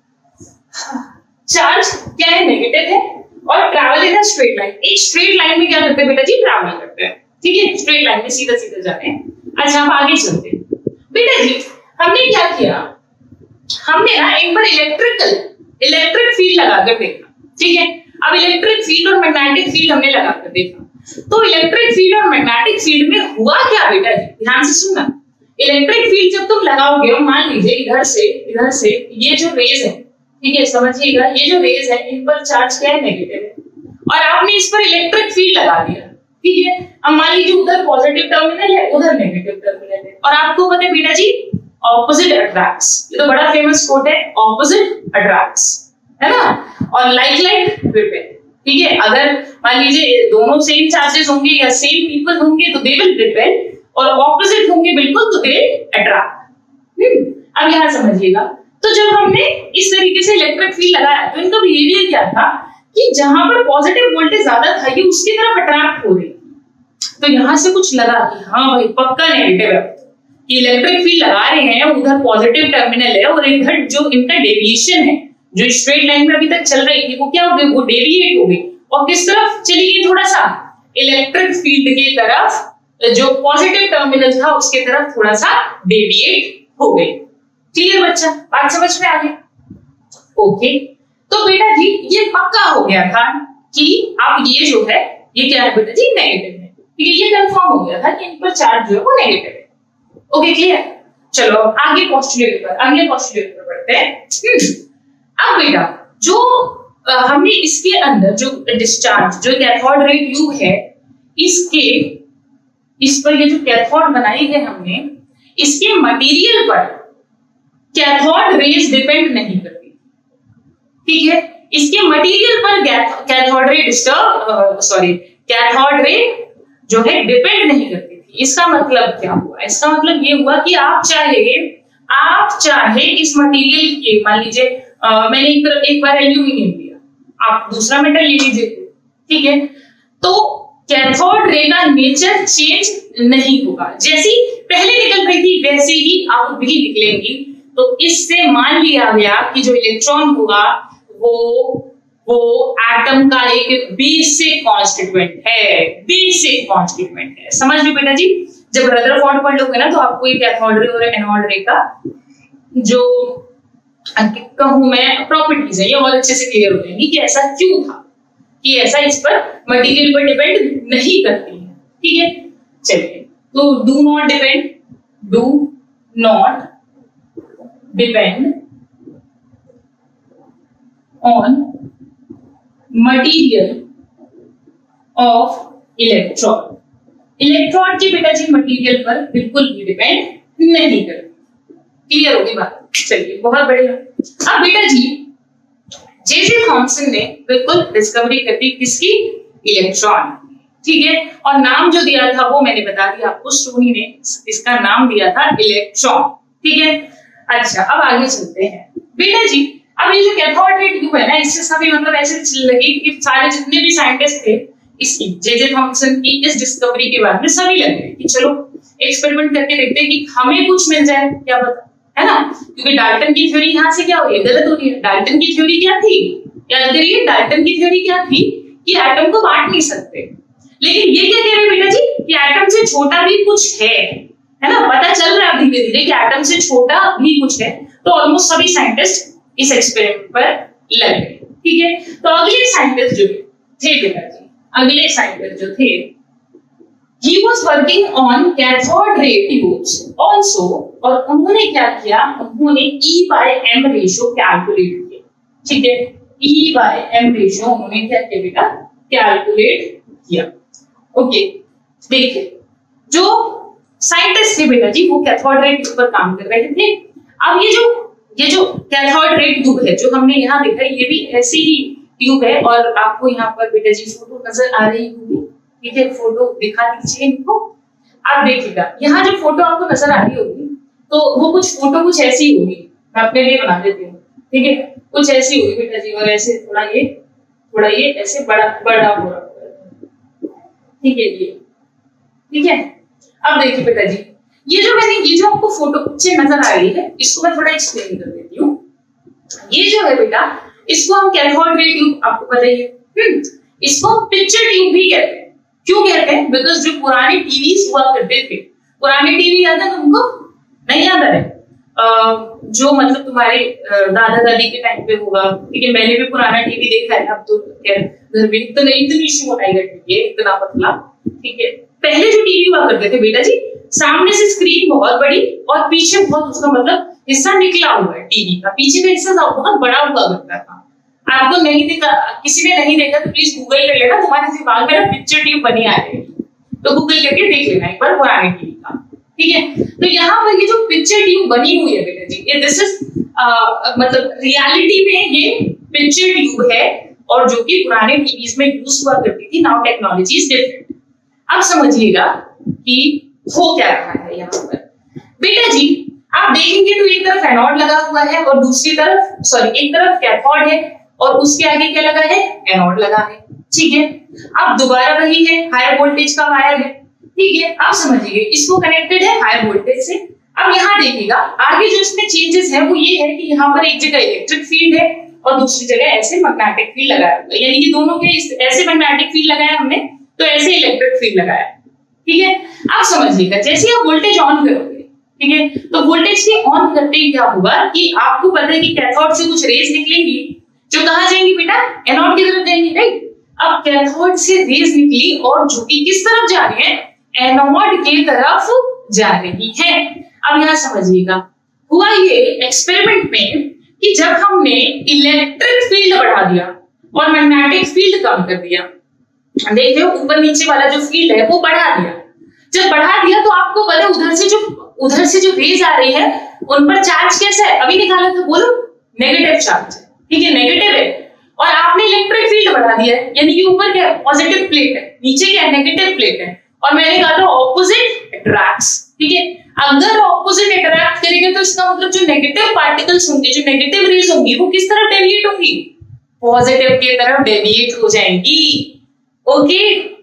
चार्ज क्या है? नेगेटिव है, और travel in a straight line, एक स्ट्रेट लाइन में क्या करते हैं बेटा जी? ट्रैवल करते हैं, ठीक है, स्ट्रेट लाइन में सीधा सीधा जाते हैं। अच्छा हम आगे चलते हैं बेटा जी। हमने क्या किया, हमने ना इन पर इलेक्ट्रिक फील्ड लगाकर देखा, ठीक है। अब इलेक्ट्रिक फील्ड और मैग्नेटिक फील्ड हमने लगाकर देखा, तो इलेक्ट्रिक फील्ड और मैग्नेटिक फील्ड में हुआ क्या बेटा जी? ध्यान से सुनना, इलेक्ट्रिक फील्ड जब तुम लगाओगे, मान लीजिए इधर से ये जो रेज है, ठीक है, समझिएगा, ये जो रेज है इन पर चार्ज क्या है? नेगेटिव है, और आपने इस पर इलेक्ट्रिक फील्ड लगा दिया, ठीक है। अब मान लीजिए उधर पॉजिटिव टर्मिनल है, उधर नेगेटिव टर्मिनल है, और आपको पता है बेटा जी ऑपोजिट अट्रैक्ट्स, ये तो बड़ा फेमस कोट है, ऑपोजिट अट्रैक्ट्स, है ना, और लाइक रिपेल, ठीक है। अगर मान लीजिए दोनों सेम चार्जेस होंगे या सेम पीपल होंगे तो दे विल रिपेल, और ऑपोजिट होंगे बिल्कुल तो दे अट्रैक्ट। अब यहां समझिएगा, तो जब हमने इस तरीके से इलेक्ट्रिक फील्ड लगाया तो इनका बिहेवियर क्या था कि जहां पर पॉजिटिव वोल्टेज ज्यादा था ये उसकी तरफ अट्रैक्ट हो रही, तो यहां से कुछ लगा कि हाँ भाई पक्का नेगेटिव है, इलेक्ट्रिक फील्ड लगा रहे हैं, उधर पॉजिटिव टर्मिनल है, और इधर जो इनका डेविएशन है, जो स्ट्रेट लाइन में अभी तक चल रही थी, वो क्या हो गई? वो डेविएट हो गई, और किस तरफ चली गई? थोड़ा सा इलेक्ट्रिक फील्ड की तरफ, जो पॉजिटिव टर्मिनल था उसके तरफ थोड़ा सा डेविएट हो गई। क्लियर बच्चा, बात समझ में आ गई? ओके, तो बेटा जी ये पक्का हो गया था कि अब ये जो है ये क्या है बेटा जी? नेगेटिव है, ठीक है, ये कंफर्म हो गया था कि इन पर चार्ज जो है वो नेगेटिव है। Okay clear? चलो अगले पोस्टुलेट पर बढ़ते हैं। अब बेटा जो हमने इसके अंदर जो डिस्चार्ज, जो कैथोड रे ट्यूब है, इस पर ये जो कैथोड बनाई है हमने, इसके मटेरियल पर कैथोड रेज डिपेंड नहीं करती, ठीक है। इसके मटेरियल पर कैथोड रे जो है डिपेंड नहीं करती थी। इसका मतलब क्या हुआ? इसका मतलब ये हुआ कि आप चाहे इस मटेरियल के, मान लीजिए मैंने एक बार एल्यूमिनियम लिया, आप दूसरा मेटल ले लीजिए, ठीक है, तो कैथोड रे का नेचर चेंज नहीं होगा, जैसी पहले निकल रही थी वैसे ही अब भी निकलेंगी। तो इससे मान लिया गया कि जो इलेक्ट्रॉन होगा वो एटम का एक बेसिक कॉन्स्टिट्यूएंट है। समझ लो बेटा जी, जब रदरफोर्ड पढ़ लोगे ना तो आपको ये कैथोड रे और एनोड रे का जो कहूं मैं प्रॉपर्टीज है ये और अच्छे से क्लियर हो जाएंगी कि ऐसा क्यों था, कि ऐसा इस पर मटेरियल पर डिपेंड नहीं करती है, ठीक है। चलिए, तो do not depend on material of electron. Electron की बेटा जी मटीरियल पर बिल्कुल भी डिपेंड नहीं करती। क्लियर होगी बात? चलिए, बहुत बढ़िया। अब बेटा जी जे थॉमसन ने बिल्कुल डिस्कवरी कर दी किसकी? इलेक्ट्रॉन। ठीक है, और नाम जो दिया था वो मैंने बता दिया आपको, स्टोनी ने इसका नाम दिया था इलेक्ट्रॉन। ठीक है, अच्छा अब आगे चलते हैं बेटा जी। अब ये जो कैथोड रे ट्यूब है ना, इससे सभी मतलब ऐसे लगे कि सारे जितने भी साइंटिस्ट थे इसकी जे थॉमसन की इस डिस्कवरी के बाद में सभी लगे कि चलो एक्सपेरिमेंट करके देखते हैं कि हमें कुछ मिल जाए, क्या पता, है ना। क्योंकि डाल्टन की थ्योरी यहाँ से क्या हो रही है? गलत हो रही है। डाल्टन की थ्योरी क्या थी? याद करिए, डाल्टन की थ्योरी क्या थी कि एटम को बांट नहीं सकते। लेकिन ये क्या कह रहे हैं बेटा जी कि एटम से छोटा भी कुछ है ना। पता चल रहा है धीरे धीरे कि एटम से छोटा भी कुछ है। तो ऑलमोस्ट सभी साइंटिस्ट इस एक्सपेरिमेंट पर लग गए। ठीक है, तो अगले साइंटिस्ट जो थे बेटा जी, अगले साइंटिस्ट जो थे, he was working on cathode ray tubes also, और उन्होंने क्या किया? उन्होंने E/M रेशियो कैलकुलेट किया। ठीक है, E/M रेशियो उन्होंने क्या किया बेटा? कैलकुलेट किया। ओके, देखिए जो साइंटिस्ट थे बेटा जी वो कैथोड रे ट्यूब पर काम कर रहे थे। अब ये जो कैथोड रे ट्यूब है जो हमने यहाँ देखा, ये भी ऐसी ही ट्यूब है, और आपको यहाँ पर बेटा जी फोटो नजर आ रही होगी। ठीक है, फोटो दिखा दीजिए इनको। आप देखिएगा यहाँ जो फोटो आपको नजर आ रही होगी, तो वो कुछ फोटो कुछ ऐसी होगी, मैं अपने लिए बना देती हूँ। ठीक है, कुछ ऐसी होगी बेटा जी, और ऐसे थोड़ा ये ऐसे बड़ा हो रहा है। ठीक है ये, ठीक है। अब देखिए बेटा जी, ये जो आपको फोटो पिक्चर नजर आ रही है, इसको मैं थोड़ा एक्सप्लेन कर देती हूँ। ये जो है बेटा, इसको हम कैथोड रे ट्यूब, आपको पता ही है, इसको पिक्चर ट्यूब भी कहते हैं। क्यों कहते हैं? बिकॉज जो पुराने टीवीज हुआ करते थे, पुराने टीवी याद है तुमको? नहीं याद है? जो मतलब तुम्हारे दादा दादी के टाइम पे होगा। ठीक है, मैंने भी पुराना टीवी देखा है। अब तो घर में इतनी सी मोटाई का टीवी है, इतना पतला। ठीक है, पहले जो टीवी हुआ करते थे बेटा जी, सामने से स्क्रीन बहुत बड़ी और पीछे बहुत उसका मतलब हिस्सा निकला हुआ है टीवी का, पीछे का हिस्सा बहुत बड़ा हुआ करता था। आपको नहीं देखा, किसी ने नहीं देखा तो प्लीज गूगल कर लेना, तुम्हारे दिमाग में पिक्चर ट्यूब बनी आ रही है, तो गूगल करके देख लेना एक बार पुराने टीवी का। ठीक है, तो यहाँ पर ये जो पिक्चर ट्यूब बनी हुई है बेटा जी, ये दिस इज मतलब रियलिटी में ये पिक्चर ट्यूब है, और जो कि पुराने टीवीज में यूज हुआ करती थी। Now technology is different. अब समझिएगा कि हो क्या रहा है यहाँ पर बेटा जी। आप देखेंगे तो एक तरफ एनोड लगा हुआ है और दूसरी तरफ एक तरफ कैथोड है और उसके आगे क्या लगा है? एनोड लगा है। ठीक है, अब दोबारा वही है, हायर वोल्टेज का वायर है। ठीक है, आप समझिए इसको कनेक्टेड है हायर वोल्टेज से। अब यहाँ देखिएगा आगे जो इसमें चेंजेस है वो ये है कि यहाँ पर एक जगह इलेक्ट्रिक फील्ड है और दूसरी जगह ऐसे मैग्नेटिक फील्ड लगाया, यानी कि दोनों के ऐसे मैग्नेटिक फील्ड लगाया हमने तो ऐसे इलेक्ट्रिक फील्ड लगाया। ठीक है, आप समझिएगा जैसे आप वोल्टेज ऑन करोगे, ठीक है, तो वोल्टेज के ऑन करते ही क्या होगा कि आपको पता है कि कैथोड से कुछ रेज निकलेंगी जो कहां जाएंगी बेटा? एनोड की तरफ जाएंगी, राइट। अब कैथोड से रेज निकली और जो कि किस तरफ जा रही है? एनोड की तरफ जा रही है। अब यहां समझिएगा हुआ ये एक्सपेरिमेंट में कि जब हमने इलेक्ट्रिक फील्ड बढ़ा दिया और मैग्नेटिक फील्ड कम कर दिया, देख रहे हो ऊपर नीचे वाला जो फील्ड है वो बढ़ा दिया। जब बढ़ा दिया तो आपको पता है उधर से जो रेज आ रही है उन पर चार्ज कैसा है? अभी निकाला था, बोलो। नेगेटिव चार्ज है। ठीक है, नेगेटिव है। और आपने इलेक्ट्रिक फील्ड बढ़ा दिया है, यानी कि ऊपर क्या है? पॉजिटिव प्लेट है, नीचे क्या है? नेगेटिव प्लेट है। और मैंने कहा था ऑपोजिट अट्रैक्ट्स। ठीक है, अगर ऑपोजिट अट्रैक्ट करेंगे तो इसका मतलब जो नेगेटिव पार्टिकल्स होंगे, जो नेगेटिव रेज होंगी, वो किस तरफ डेविएट होंगी? पॉजिटिव की तरफ डेविएट हो जाएंगी। ओके,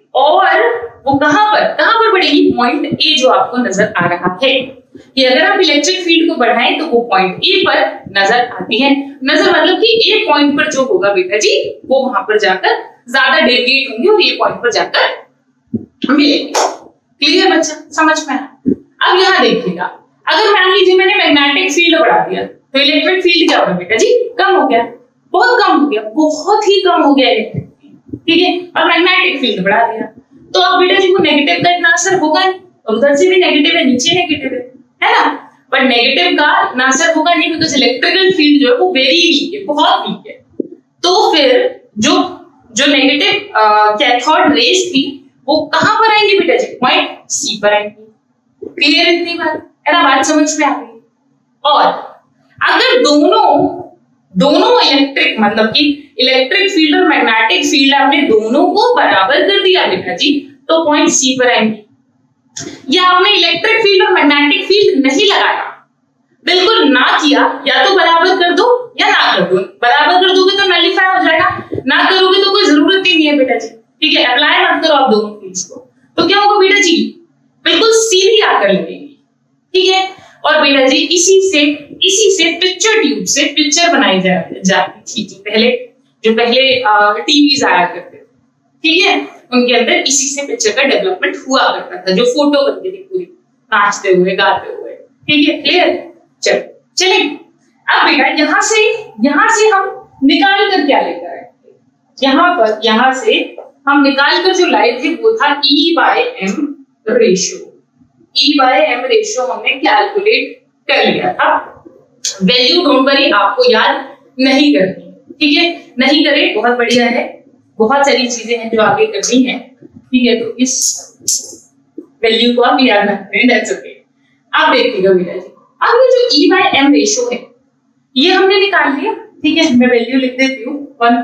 और वो कहां पर बढ़ेगी? पॉइंट ए जो आपको नजर आ रहा है कि अगर आप इलेक्ट्रिक फील्ड को बढ़ाएं तो वो पॉइंट ए पर नजर आती है। नजर मतलब कि ए पॉइंट पर जो होगा बेटा जी वो वहां पर जाकर ज्यादा डेविएट होंगे और ए पॉइंट पर जाकर मिलेंगे। क्लियर बच्चा? समझ में? अब यहाँ देखिएगा, अगर मान लीजिए मैंने मैग्नेटिक फील्ड बढ़ा दिया तो इलेक्ट्रिक फील्ड क्या होगा बेटा जी? कम हो गया, बहुत कम हो गया, बहुत ही कम हो गया इलेक्ट्रिक फील्ड। ठीक है, और मैग्नेटिक फील्ड बढ़ा दिया तो अब बेटा जी वो नेगेटिव का इतना असर होगा नहीं, उधर से भी नेगेटिव है, नीचे नेगेटिव है ना, बट नेगेटिव का इतना असर होगा नहीं बिकॉज इलेक्ट्रिकल फील्ड जो है वो वेरी वीक है, बहुत वीक है। तो फिर जो नेगेटिव कैथोड रेज थी वो कहां पर आएंगी बेटा जी, पॉइंट सी पर आएंगी। क्लियर इतनी बात है ना, बात समझ में आ गई। और अगर दोनों इलेक्ट्रिक मतलब कि इलेक्ट्रिक फील्ड और मैग्नेटिक फील्ड आपने दोनों को बराबर कर दिया बेटा जी तो पॉइंट सी पर आएंगे। या आपने इलेक्ट्रिक फील्ड और मैग्नेटिक फील्ड नहीं लगाया, बिल्कुल ना किया, या तो बराबर कर दो या ना कर दो। बराबर कर दोगे तो नलिफाई हो जाएगा, ना करोगे तो कोई जरूरत ही नहीं है बेटा जी, ठीक है। अप्लाई मत करो आप दोनों फील्ड्स को, तो क्या होगा बेटा जी, बिल्कुल सीधी आकर लगेगी, ठीक है। और बेटा जी इसी से पिक्चर ट्यूब से पिक्चर बनाई जाती थी जो पहले टीवीज आया करते थे, ठीक है, उनके अंदर इसी से पिक्चर का डेवलपमेंट हुआ करता था, जो फोटो बनती थी पूरी नाचते हुए गाते हुए, ठीक है। क्लियर, चलिए अब बेटा यहां से हम निकाल कर क्या लेकर आए, यहां से हम निकाल कर जो लाए थे वो था E/m रेशियो। E/m रेशियो हमने कैलकुलेट कर लिया था। वैल्यू डोंट वरी, आपको याद नहीं करनी, ठीक है, नहीं करे बहुत बढ़िया है, बहुत सारी चीजें हैं जो आगे करनी है, ठीक है, तो इस वैल्यू को आप याद रखें, दैट्स ओके। आप देखिएगा बेटा जी, अब ये जो E/m रेशियो है ये हमने निकाल लिया, ठीक है। मैं वैल्यू लिख देती हूँ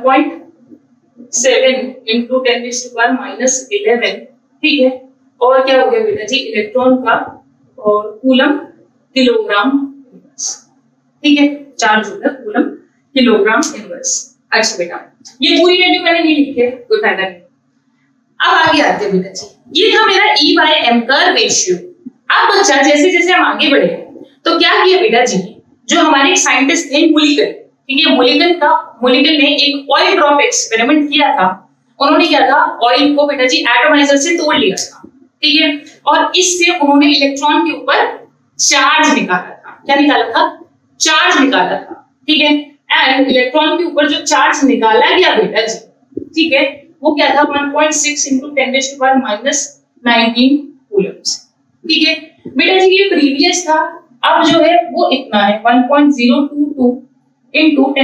1.7 × 10⁻11, ठीक है। और क्या हो गया बेटा जी, इलेक्ट्रॉन का और कूलम किलोग्राम इनवर्स, ठीक है, चार्ज होता है कूलम किलोग्राम इनवर्स। अच्छा बेटा ये पूरी वैल्यू मैंने नहीं लिखी है, कोई फायदा नहीं। अब आगे आते हैं बेटा जी, ये था मेरा E/m का रेशियो। अब बच्चा जैसे जैसे हम आगे बढ़े तो क्या किया बेटा जी, जो हमारे साइंटिस्ट थे मुलिकन, ठीक है, मुलिकन ने एक ऑयल ड्रॉप एक्सपेरिमेंट किया था। उन्होंने क्या था, ऑयल को बेटा जी एटमाइजर से तोड़ लिया था, ठीक है, और इससे उन्होंने इलेक्ट्रॉन के ऊपर चार्ज निकाला था। क्या निकाला था, चार्ज निकाला था, ठीक है। एंड इलेक्ट्रॉन के ऊपर जो चार्ज निकाला गया बेटा जी, ठीक है, वो क्या था 1.6 × 10⁻19 कूलम्स, ठीक है बेटा जी। ये प्रीवियस था, अब जो है वो इतना है 1.022 ×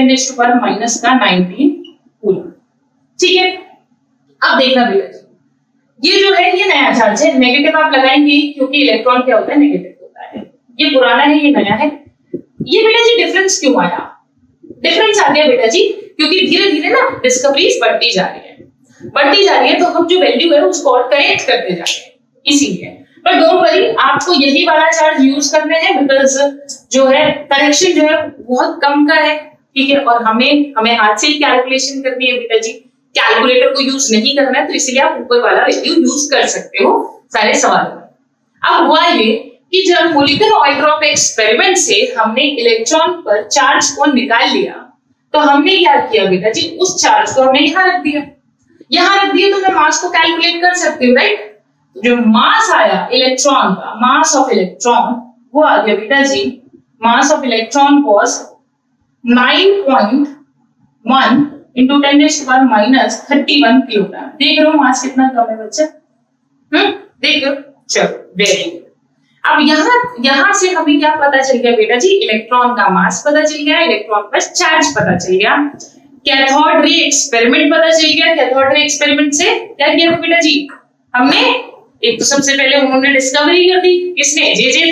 10⁻19 कूलम, ठीक है। अब देखना बेटा जी, ये जो है ये नया चार्ज है, नेगेटिव आप लगाएंगे क्योंकि इलेक्ट्रॉन क्या होता है, नेगेटिव होता है। ये पुराना है, ये नया है। ये बेटा जी डिफरेंस क्यों आया, डिफरेंस आ गया बेटा जी क्योंकि धीरे धीरे ना डिस्कवरीज बढ़ती जा रही है, तो हम जो वैल्यू है उसको और करेक्ट करते जा रहे हैं, इसीलिए। पर डोंट वरी, आपको यही वाला चार्ज यूज करने हैं बिकॉज जो है करेक्शन जो है बहुत कम का है, ठीक है। और हमें हाथ से ही कैलकुलेशन करनी है बेटा जी, कैलकुलेटर को यूज नहीं करना है, तो इसलिए आप ऊपर वाला वैल्यू यूज कर सकते हो सारे सवालों में। अब हुआ ये कि जब मोलिकुलर ऑयल ड्रॉप एक्सपेरिमेंट से हमने इलेक्ट्रॉन पर चार्ज को निकाल लिया, तो हमने क्या किया बेटा जी, उस चार्ज को हमने यहाँ रख दिया तो मैं मास को कैलकुलेट कर सकती हूँ, राइट। जो मास आया इलेक्ट्रॉन का, मास ऑफ इलेक्ट्रॉन वो आ गया बेटा जी, mass of electron was 9.1 × 10⁻31 kilogram. देख रहे हो मास कितना कम है बच्चा, देख रहे हो, चलो वेरी गुड। अब यहां से हमें क्या पता चल गया बेटा जी, इलेक्ट्रॉन का मास पता चल गया, इलेक्ट्रॉन पर चार्ज पता चल गया, कैथोड रे एक्सपेरिमेंट पता चल गया। कैथोड रे एक्सपेरिमेंट से क्या किया बेटा जी, हमने एक तो सबसे पहले उन्होंने डिस्कवरी कर दी, किसने, जे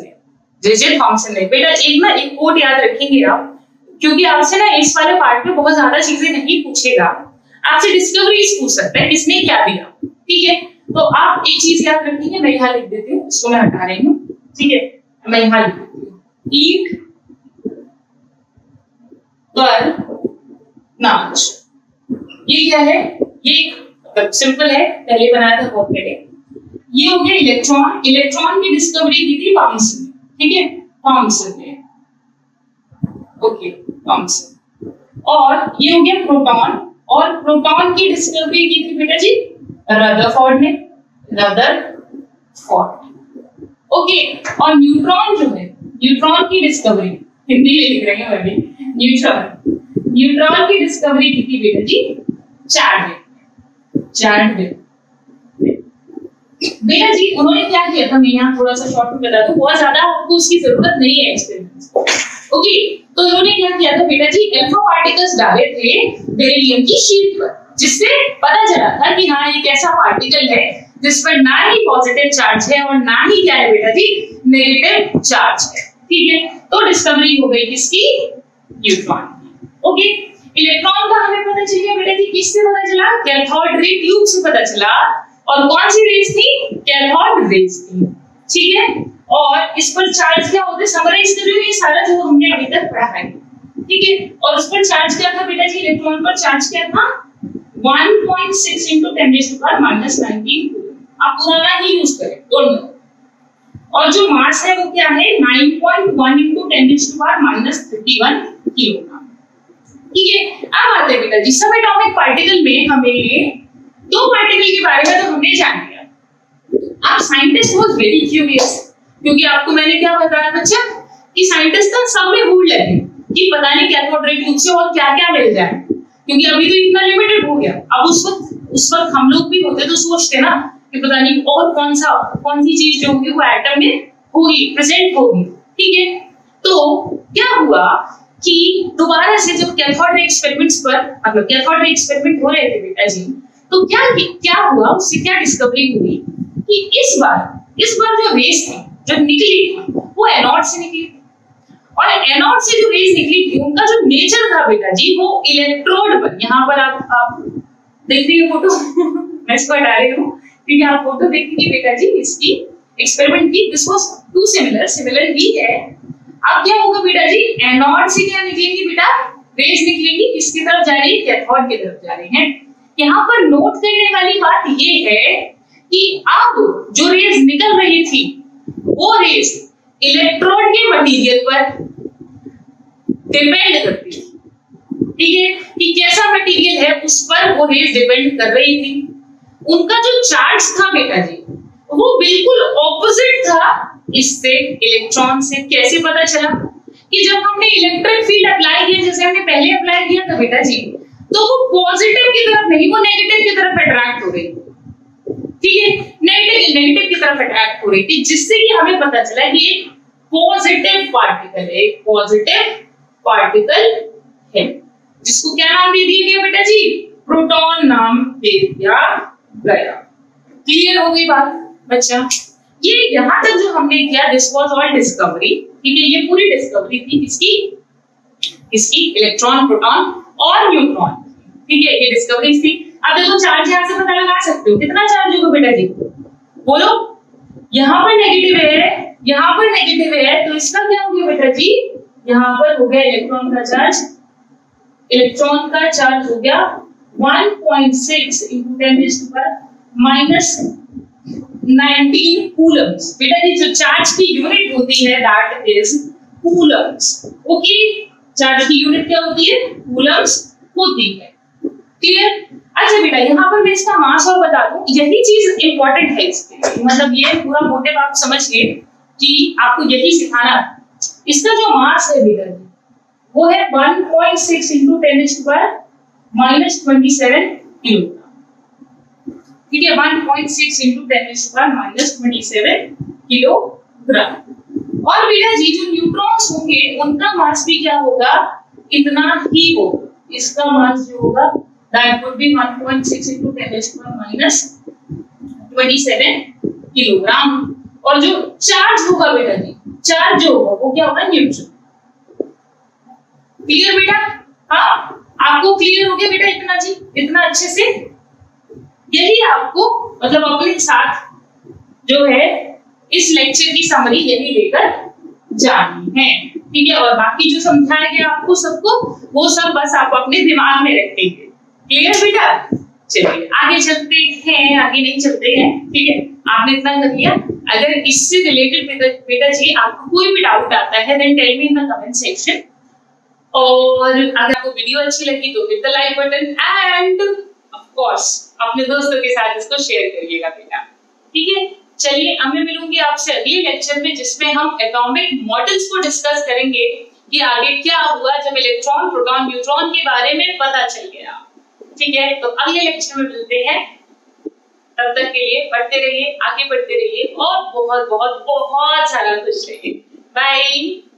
थॉमसन ने। बेटा एक कोड याद रखेंगे आप, क्योंकि आपसे ना इस वाले पार्ट में बहुत ज्यादा चीजें नहीं पूछेगा, आपसे डिस्कवरीज पूछ सकता है, किसने क्या दिया, ठीक है। तो आप एक चीज याद रखेंगे, मैं यहाँ लिख देती हूँ, इसको मैं हटा रही हूँ, ठीक है, मैं यहाँ लिख देती हूँ, ईट पर नाच। ये क्या है, ये सिंपल है, पहले बनाया था पॉकेट। ये हो गया इलेक्ट्रॉन की डिस्कवरी की थी थॉमसन, ठीक है, थॉमसन ने, ओके थॉमसन। और ये हो गया प्रोटॉन, और प्रोटॉन की डिस्कवरी की थी बेटा जी रदरफोर्ड ने, ओके। और न्यूट्रॉन जो है, न्यूट्रॉन की डिस्कवरी, हिंदी में लिख रही हूँ मैं भी, न्यूट्रॉन की डिस्कवरी की थी बेटा जी चैडविक। बेटा जी उन्होंने क्या किया था, मैं यहाँ थोड़ा सा शॉर्ट में बता दूं, बहुत ज्यादा आपको उसकी जरूरत नहीं है एक्सपेरिमेंट। ओके, तो उन्होंने क्या किया था बेटा जी, अल्फा पार्टिकल्स डाले थे बेरिलियम की शीट पर, जिससे पता चला था कि हाँ एक ऐसा पार्टिकल है जिस पर ना ही पॉजिटिव चार्ज है और ना ही क्या है बेटा जी नेगेटिव चार्ज है। ठीक है, तो डिस्कवरी हो गई किसकी, न्यूट्रॉन की। ओके, इलेक्ट्रॉन का हमें पता चल गया बेटा जी, किससे पता चला, कैथोड रे ट्यूब से पता चला, और कौन सी रेज थी, कैथोड रेज थी। ठीक है, और इस पर चार्ज क्या होता है, समराइज कर रही हूं ये सारा जो हमने अभी तक पढ़ा है। ठीक है, और उस पर चार्ज क्या था बेटा जी, इलेक्ट्रॉन पर चार्ज क्या था, 1.6 × 10⁻⁻⁹ आप पुराना ही यूज करें दोनों। और जो मास है वो क्या है, 9.1 × 10⁻31 किलोग्राम। ठीक है, अब आते हैं बेटा जी सब एटॉमिक पार्टिकल में हमें दो पार्टिकल के बारे में तो हमने जान लिया। अब साइंटिस्ट वाज वेरी क्यूरियस, क्योंकि आपको मैंने क्या बताया बच्चा कि साइंटिस्ट का सब में भूल लगे कि पता नहीं कैथोड रे ट्यूब से और क्या-क्या मिल जाए, क्योंकि अभी तो इतना लिमिटेड हो गया। अब उस वक्त हम लोग भी होते तो सोचते ना कि पता नहीं और कौन सी चीज जो होगी वो एटम में होगी, प्रेजेंट होगी। ठीक है, तो क्या हुआ कि दोबारा से जब कैथोड रे एक्सपेरिमेंट्स पर मतलब कैथोड रे एक्सपेरिमेंट हो रहे थे बेटा जी, तो क्या हुआ, उससे क्या डिस्कवरी हुई कि इस बार जो रेस थी जो निकली थी वो एनोड से निकली थी, और एनोड से जो रेस निकली थी उनका जो नेचर था बेटा जी वो इलेक्ट्रोड पर, यहाँ पर आप देख रही हो फोटो मैं इसको हटा रही हूँ क्योंकि आप फोटो देखिए बेटा जी इसकी एक्सपेरिमेंट की, दिस वाज टू सिमिलर ही है। अब क्या होगा बेटा जी, एनोड से क्या निकलेंगी बेटा, रेस निकलेंगी, किसकी तरफ जा रही है, कैथोड की तरफ जा रही है। यहाँ पर नोट करने वाली बात ये है कि अब जो रेस निकल रही थी वो रेस इलेक्ट्रोड के मटेरियल पर डिपेंड करती थी। ठीक है, कि कैसा मटेरियल है उस पर वो रेस डिपेंड कर रही थी। उनका जो चार्ज था बेटा जी वो बिल्कुल ऑपोजिट था इससे, इलेक्ट्रॉन से। कैसे पता चला कि जब हमने इलेक्ट्रिक फील्ड अप्लाई किया, जैसे हमने पहले अप्लाई किया था बेटा जी, तो वो पॉजिटिव की तरफ नहीं वो नेगेटिव की तरफ अट्रैक्ट हो रही। ठीक है, नेगेटिव की तरफ अट्रैक्ट हो रही थी, जिससे कि हमें पता चला कि एक पॉजिटिव पार्टिकल है, जिसको क्या नाम दे दिया गया बेटा जी, प्रोटॉन नाम दे दिया गया। क्लियर हो गई बात बच्चा, ये यहां तक जो हमने किया दिस वाज ऑल डिस्कवरी। ठीक है, ये पूरी डिस्कवरी थी किसकी, इलेक्ट्रॉन, प्रोटॉन और न्यूट्रॉन। ठीक है, ये डिस्कवरीज थी। अब देखो चार्ज यहां से पता लगा सकते हो, कितना चार्ज होगा बेटा जी, बोलो, यहाँ पर नेगेटिव है, यहाँ पर नेगेटिव है, तो इसका क्या हो गया बेटा जी, यहाँ पर हो गया इलेक्ट्रॉन का चार्ज, इलेक्ट्रॉन का चार्ज हो गया 1.6 × 10⁻⁻19 कूलम्स। बेटा जी जो चार्ज की यूनिट होती है that is coulombs. Okay, charge की यूनिट क्या होती है, कूलम्स होती है। क्लियर। अच्छा बेटा यहाँ पर मैं इसका मास और बता दूं, यही चीज इंपॉर्टेंट है इसके, मतलब ये पूरा मोटिव आप समझिए कि आपको यही सिखाना। इसका जो मास है बेटा जी वो है 1.6 × 10⁻⁻27 किलोग्राम। ठीक है, 1.6 × 10⁻⁻27 किलोग्राम। और बेटा जी जो न्यूट्रॉन्स होंगे उनका मास भी क्या होगा, इतना ही होगा। इसका मास जो होगा that would be 1.6 × 10⁻⁻27 किलोग्राम। और जो चार्ज होगा बेटा जी, चार्ज जो होगा वो क्या होगा, न्यूट्रॉन। क्लियर बेटा, हाँ आपको क्लियर हो गया बेटा इतना जी, इतना अच्छे से। यही आपको मतलब अपने साथ जो है इस लेक्चर की समरी यही लेकर जानी है। ठीक है, और बाकी जो समझाया गया आपको सबको वो सब बस आप अपने दिमाग में रखेंगे। क्लियर बेटा, चलिए आगे चलते हैं, आगे नहीं चलते हैं। ठीक है, आपने इतना कर लिया। अगर इससे रिलेटेड बेटा जी आपको कोई भी डाउट आता है then tell me in the comment section. और अगर आपको वीडियो अच्छी लगी तो hit the like button and of course अपने दोस्तों के साथ इसको शेयर करिएगा बेटा। ठीक है, चलिए अब मैं मिलूंगी आपसे अगले लेक्चर में, जिसमें हम एटॉमिक मॉडल्स को डिस्कस करेंगे कि आगे क्या हुआ जब इलेक्ट्रॉन, प्रोटॉन, न्यूट्रॉन के बारे में पता चल गया। ठीक है, तो अगले लेक्चर में मिलते हैं। तब तक के लिए पढ़ते रहिए, आगे बढ़ते रहिए और बहुत बहुत बहुत सारा खुश रहिए। बाय।